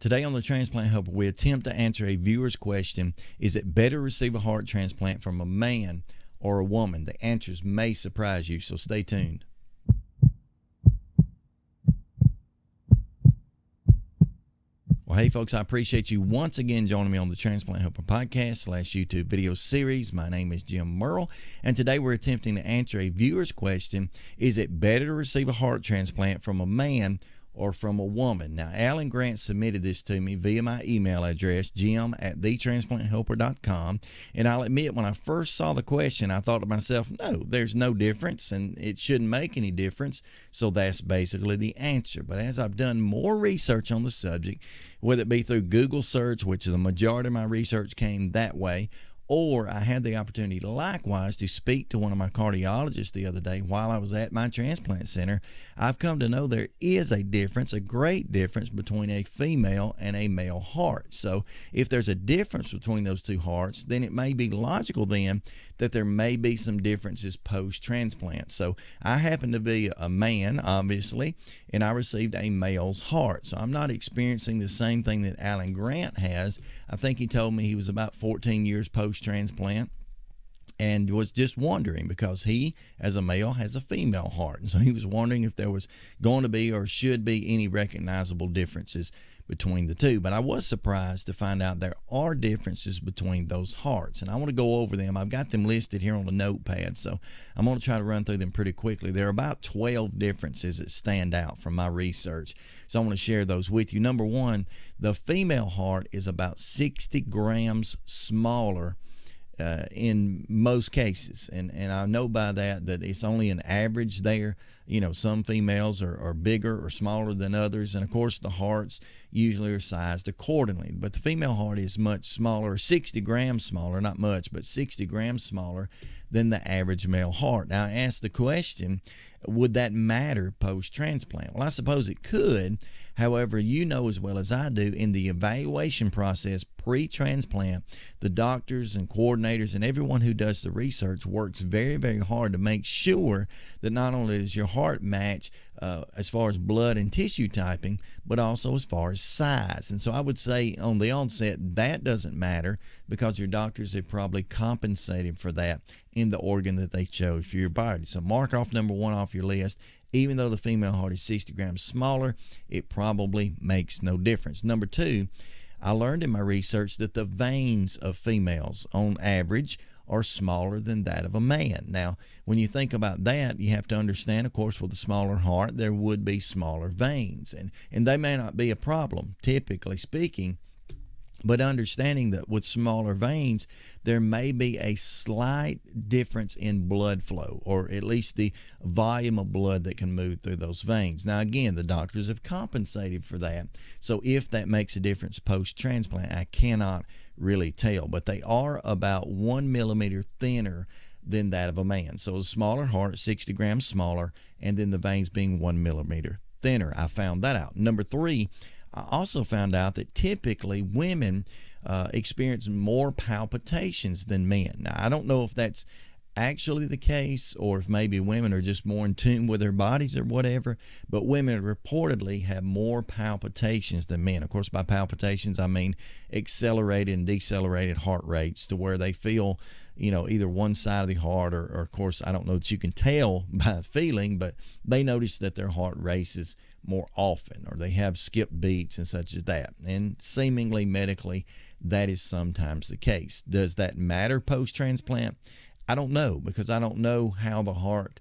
Today on the Transplant Helper, we attempt to answer a viewer's question: is it better to receive a heart transplant from a man or a woman? The answers may surprise you, so stay tuned. Well, hey folks, I appreciate you once again joining me on the Transplant Helper podcast / YouTube video series. My name is Jim Merle, and today we're attempting to answer a viewer's question: is it better to receive a heart transplant from a man or from a woman? Now, Alan Grant submitted this to me via my email address, jim@thetransplanthelper.com, and I'll admit, when I first saw the question, I thought to myself, no, there's no difference, and it shouldn't make any difference, so that's basically the answer. But as I've done more research on the subject, whether it be through Google search, which the majority of my research came that way, or I had the opportunity likewise to speak to one of my cardiologists the other day while I was at my transplant center, I've come to know there is a difference, a great difference, between a female and a male heart. So if there's a difference between those two hearts, then it may be logical then that there may be some differences post-transplant. So I happen to be a man, obviously, and I received a male's heart. So I'm not experiencing the same thing that Alan Grant has. I think he told me he was about 14 years post-transplant and was just wondering, because he, as a male, has a female heart. And so he was wondering if there was going to be or should be any recognizable differences between the two. But I was surprised to find out there are differences between those hearts, and I want to go over them. I've got them listed here on a notepad, so I'm going to try to run through them pretty quickly. There are about 12 differences that stand out from my research, so I want to share those with you. Number one, the female heart is about 60 grams smaller in most cases, and I know by that it's only an average there. You know, some females are bigger or smaller than others, and of course the hearts usually are sized accordingly, but the female heart is much smaller, 60 grams smaller, not much, but 60 grams smaller than the average male heart. Now, I asked the question, would that matter post-transplant? Well, I suppose it could. However, you know as well as I do, in the evaluation process pre-transplant, the doctors and coordinators and everyone who does the research works very, very hard to make sure that not only does your heart match as far as blood and tissue typing, but also as far as size. And so I would say on the onset that doesn't matter, because your doctors have probably compensated for that in the organ that they chose for your body. So mark off number one off your list. Even though the female heart is 60 grams smaller, it probably makes no difference. Number two, I learned in my research that the veins of females on average are smaller than that of a man. Now, when you think about that, you have to understand, of course, with a smaller heart, there would be smaller veins, and they may not be a problem, typically speaking, but understanding that with smaller veins, there may be a slight difference in blood flow, or at least the volume of blood that can move through those veins. Now, again, the doctors have compensated for that. So if that makes a difference post-transplant, I cannot really tell. But they are about 1 millimeter thinner than that of a man. So a smaller heart, 60 grams smaller, and then the veins being 1 millimeter thinner. I found that out. Number three, I also found out that typically women experience more palpitations than men. Now, I don't know if that's actually the case, or if maybe women are just more in tune with their bodies or whatever, but women reportedly have more palpitations than men. Of course, by palpitations, I mean accelerated and decelerated heart rates, to where they feel, you know, either one side of the heart, or of course, I don't know that you can tell by feeling, but they notice that their heart races more often, or they have skipped beats and such as that. And seemingly medically, that is sometimes the case. Does that matter post-transplant? I don't know, because I don't know how the heart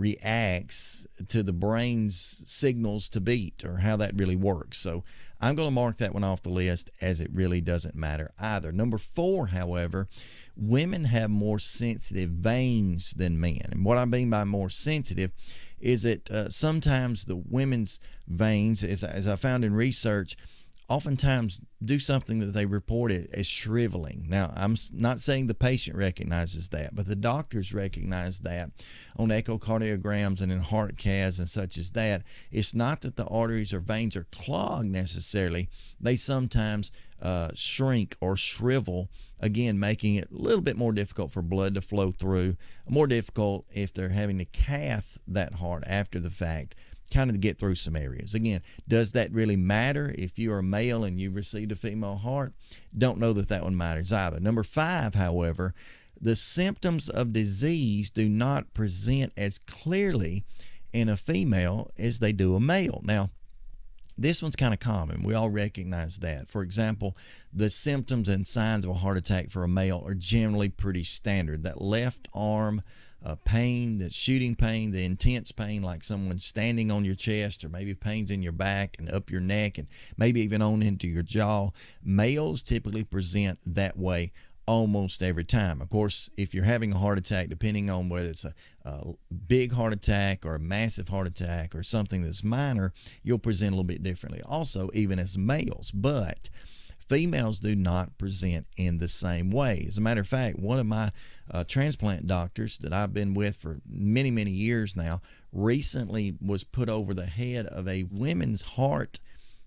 reacts to the brain's signals to beat, or how that really works. So I'm going to mark that one off the list, as it really doesn't matter either. Number four, however, women have more sensitive veins than men. And what I mean by more sensitive is that sometimes the women's veins, as I found in research, oftentimes do something that they reported as shriveling. Now, I'm not saying the patient recognizes that, but the doctors recognize that on echocardiograms and in heart caths and such as that. It's not that the arteries or veins are clogged necessarily. They sometimes shrink or shrivel, again, making it a little bit more difficult for blood to flow through, more difficult if they're having to cath that heart after the fact kind of to get through some areas. Again, does that really matter if you are male and you received a female heart? Don't know that that one matters either. Number 5, however, the symptoms of disease do not present as clearly in a female as they do a male. Now, this one's kind of common. We all recognize that. For example, the symptoms and signs of a heart attack for a male are generally pretty standard. That left arm pain, the shooting pain, the intense pain like someone standing on your chest, or maybe pains in your back and up your neck and maybe even on into your jaw. Males typically present that way almost every time. Of course, if you're having a heart attack, depending on whether it's a big heart attack or a massive heart attack or something that's minor, you'll present a little bit differently also, even as males. But females do not present in the same way. As a matter of fact, one of my transplant doctors that I've been with for many, many years now recently was put over the head of a women's heart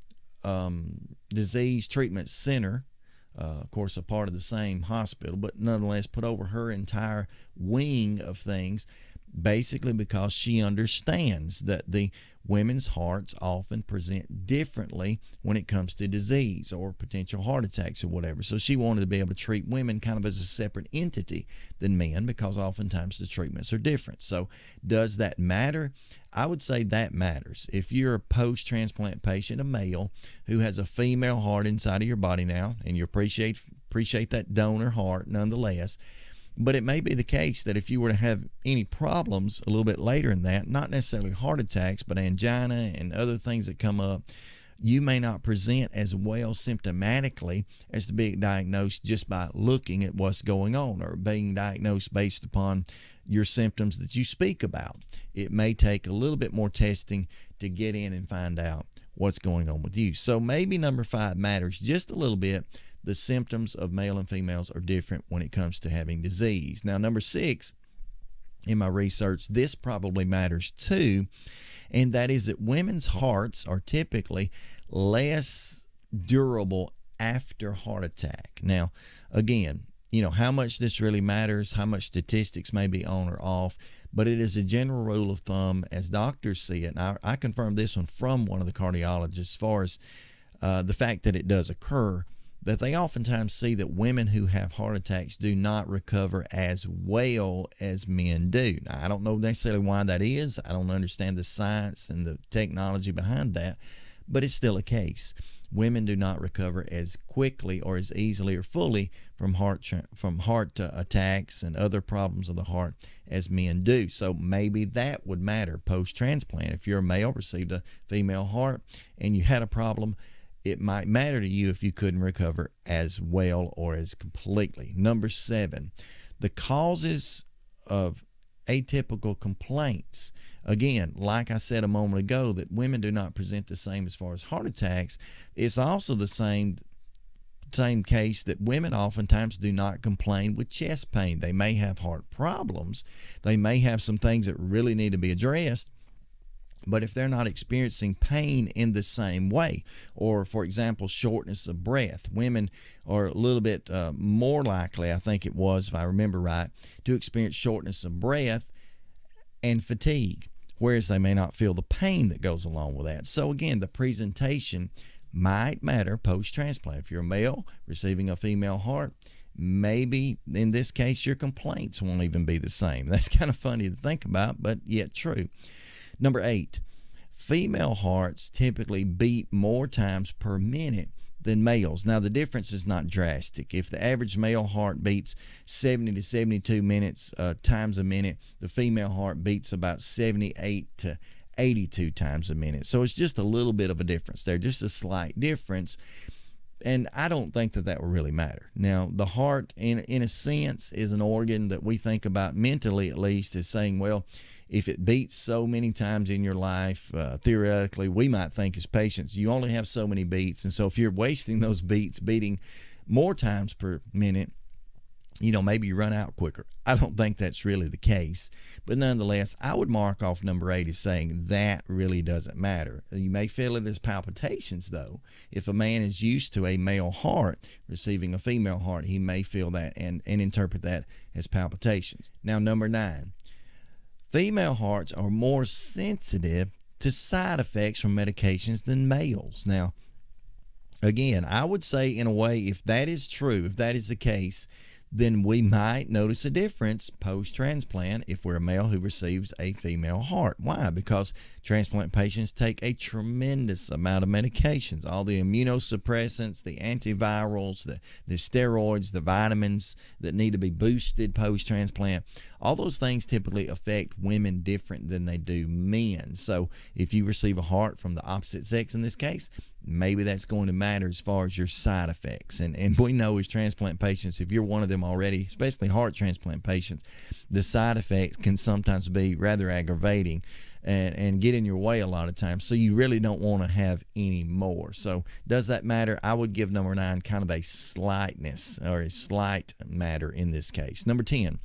disease treatment center. Of course, a part of the same hospital, but nonetheless put over her entire wing of things, basically because she understands that the women's hearts often present differently when it comes to disease or potential heart attacks or whatever. So she wanted to be able to treat women kind of as a separate entity than men, because oftentimes the treatments are different. So does that matter? I would say that matters. If you're a post-transplant patient, a male who has a female heart inside of your body now, and you appreciate that donor heart nonetheless, but it may be the case that if you were to have any problems a little bit later in that, not necessarily heart attacks, but angina and other things that come up, you may not present as well symptomatically as to be diagnosed just by looking at what's going on, or being diagnosed based upon your symptoms that you speak about. It may take a little bit more testing to get in and find out what's going on with you. So maybe number 5 matters just a little bit. The symptoms of male and females are different when it comes to having disease. Now, number 6, in my research, this probably matters too, and that is that women's hearts are typically less durable after heart attack. Now, again, how much this really matters, how much statistics may be on or off, but it is a general rule of thumb as doctors see it. And I confirmed this one from one of the cardiologists as far as the fact that it does occur, that they oftentimes see that women who have heart attacks do not recover as well as men do. Now, I don't know necessarily why that is. I don't understand the science and the technology behind that, but it's still a case. Women do not recover as quickly or as easily or fully from heart attacks and other problems of the heart as men do. So maybe that would matter post-transplant. If you're a male, received a female heart, and you had a problem, it might matter to you if you couldn't recover as well or as completely. Number 7, the causes of atypical complaints. Again, like I said a moment ago, that women do not present the same as far as heart attacks. It's also the same case that women oftentimes do not complain with chest pain. They may have heart problems. They may have some things that really need to be addressed. But if they're not experiencing pain in the same way, or for example, shortness of breath, women are a little bit more likely, I think it was, if I remember right, to experience shortness of breath and fatigue, whereas they may not feel the pain that goes along with that. So again, the presentation might matter post-transplant. If you're a male receiving a female heart, maybe in this case your complaints won't even be the same. That's kind of funny to think about, but yet true. Number 8, female hearts typically beat more times per minute than males. Now, the difference is not drastic. If the average male heart beats 70 to 72 times a minute, the female heart beats about 78 to 82 times a minute. So it's just a little bit of a difference there, just a slight difference. And I don't think that will really matter. Now, the heart, in a sense, is an organ that we think about mentally, at least, as saying, well, if it beats so many times in your life, theoretically, we might think as patients, you only have so many beats. And so if you're wasting those beats, beating more times per minute, maybe you run out quicker. I don't think that's really the case. But nonetheless, I would mark off number 8 as saying that really doesn't matter. You may feel it as palpitations, though. If a man is used to a male heart receiving a female heart, he may feel that and interpret that as palpitations. Now, number 9. Female hearts are more sensitive to side effects from medications than males. Now, again, I would say in a way, if that is true, if that is the case, then we might notice a difference post-transplant if we're a male who receives a female heart. Why? Because transplant patients take a tremendous amount of medications, all the immunosuppressants, the antivirals, the steroids, the vitamins that need to be boosted post-transplant. All those things typically affect women different than they do men. So if you receive a heart from the opposite sex in this case, maybe that's going to matter as far as your side effects. And we know as transplant patients, if you're one of them already, especially heart transplant patients, the side effects can sometimes be rather aggravating and get in your way a lot of times. So you really don't want to have any more. So does that matter? I would give number 9 kind of a slightness or a slight matter in this case. Number 10.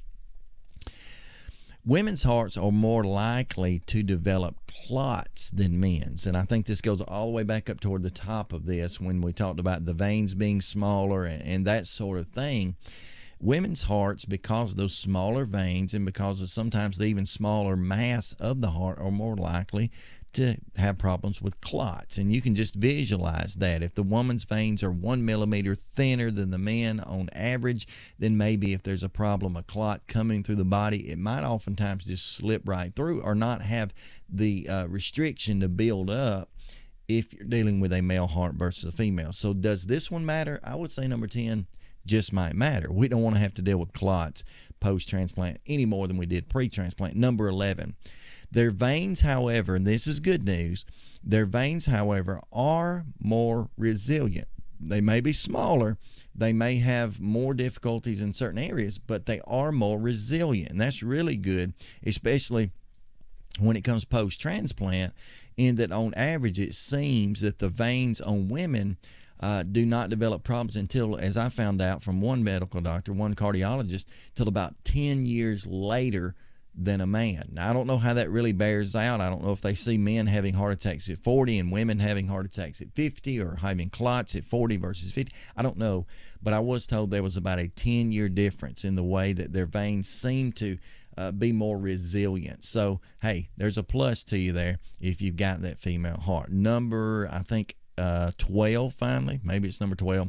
Women's hearts are more likely to develop clots than men's. And I think this goes all the way back up toward the top of this when we talked about the veins being smaller and that sort of thing. Women's hearts, because of those smaller veins and because of sometimes the even smaller mass of the heart, are more likely to have problems with clots. And you can just visualize that. If the woman's veins are 1 millimeter thinner than the men on average, then maybe if there's a problem, a clot coming through the body, it might oftentimes just slip right through or not have the restriction to build up if you're dealing with a male heart versus a female. So does this one matter? I would say number 10 just might matter. We don't want to have to deal with clots post-transplant any more than we did pre-transplant. Number 11. Their veins, however, and this is good news, their veins, however, are more resilient. They may be smaller, they may have more difficulties in certain areas, but they are more resilient. And that's really good, especially when it comes post-transplant, in that on average it seems that the veins on women do not develop problems until, as I found out from one medical doctor, one cardiologist, till about 10 years later than a man. Now, I don't know how that really bears out. I don't know if they see men having heart attacks at 40 and women having heart attacks at 50 or having clots at 40 versus 50. I don't know, but I was told there was about a 10-year difference in the way that their veins seem to be more resilient. So, hey, there's a plus to you there if you've got that female heart. Number, I think, 12 finally. Maybe it's number 12.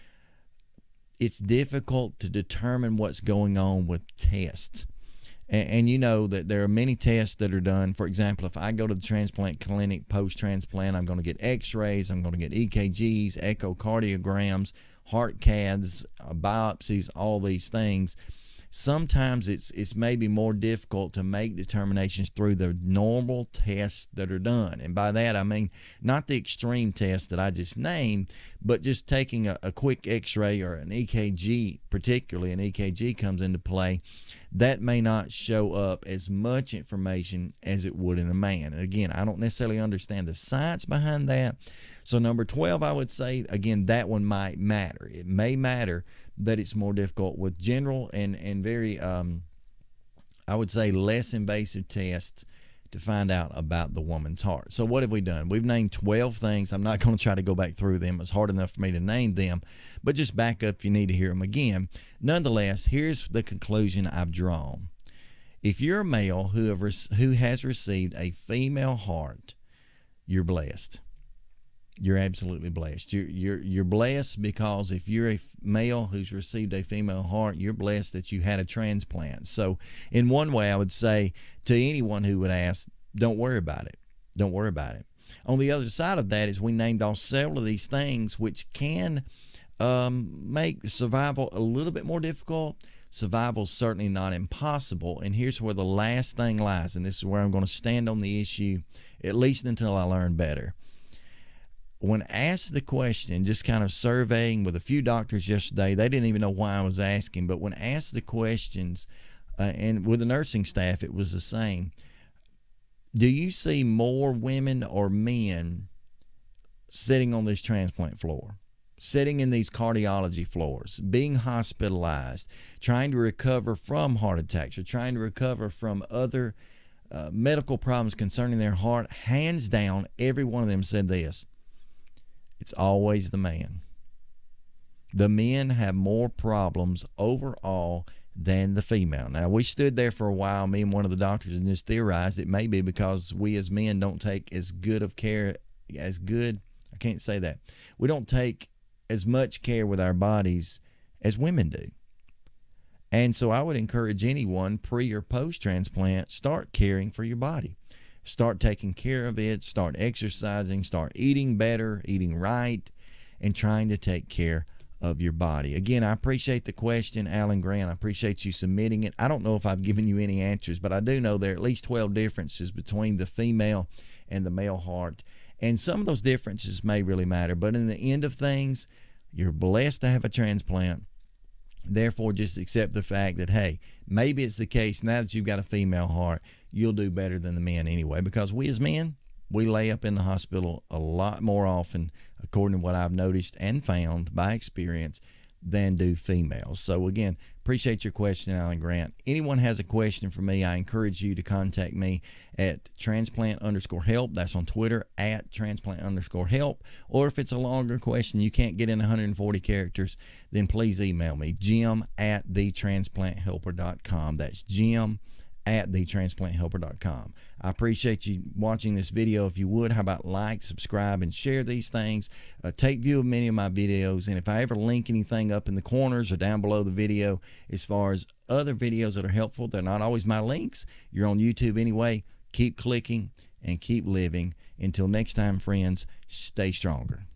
It's difficult to determine what's going on with tests. And you know that there are many tests that are done. For example, if I go to the transplant clinic post-transplant, I'm going to get x-rays, I'm going to get EKGs, echocardiograms, heart caths, biopsies, all these things. Sometimes it's maybe more difficult to make determinations through the normal tests that are done. And by that, I mean not the extreme tests that I just named, but just taking a quick x-ray or an EKG, particularly an EKG comes into play. That may not show up as much information as it would in a man. And again, I don't necessarily understand the science behind that. So number 12, I would say, again, that one might matter. It may matter that it's more difficult with general and very, I would say, less invasive tests to find out about the woman's heart. So what have we done? We've named 12 things. I'm not going to try to go back through them. It's hard enough for me to name them, but just back up if you need to hear them again. Nonetheless, here's the conclusion I've drawn. If you're a male who has received a female heart, you're blessed. You're absolutely blessed. You're blessed because if you're a male who's received a female heart, you're blessed that you had a transplant. So in one way, I would say to anyone who would ask, don't worry about it. Don't worry about it. On the other side of that is we named off several of these things which can make survival a little bit more difficult. Survival is certainly not impossible. And here's where the last thing lies, and this is where I'm going to stand on the issue, at least until I learn better. When asked the question, just kind of surveying with a few doctors yesterday, they didn't even know why I was asking, but when asked the questions, and with the nursing staff, it was the same. Do you see more women or men sitting on this transplant floor, sitting in these cardiology floors, being hospitalized, trying to recover from heart attacks or trying to recover from other medical problems concerning their heart? Hands down, every one of them said this. It's always the man. The men have more problems overall than the female. Now, we stood there for a while, me and one of the doctors, and just theorized it may be because we as men don't take as good of care, I can't say that. We don't take as much care with our bodies as women do. And so I would encourage anyone, pre or post-transplant, start caring for your body. Start taking care of it, start exercising, start eating better, eating right, and trying to take care of your body. Again, I appreciate the question, Alan Grant. I appreciate you submitting it. I don't know if I've given you any answers, but I do know there are at least 12 differences between the female and the male heart. And some of those differences may really matter. But in the end of things, you're blessed to have a transplant. Therefore, just accept the fact that, hey, maybe it's the case now that you've got a female heart, you'll do better than the men anyway. Because we as men, we lay up in the hospital a lot more often, according to what I've noticed and found by experience, than do females. So again, appreciate your question, Alan Grant. Anyone has a question for me, I encourage you to contact me at transplant_help. That's on Twitter at transplant_help. Or if it's a longer question, you can't get in 140 characters, then please email me, jim@thetransplanthelper.com. That's jim@thetransplanthelper.com. I appreciate you watching this video. If you would, how about like, subscribe, and share these things. Take view of many of my videos, and if I ever link anything up in the corners or down below the video as far as other videos that are helpful, they're not always my links. You're on YouTube anyway. Keep clicking and keep living. Until next time, friends, stay stronger.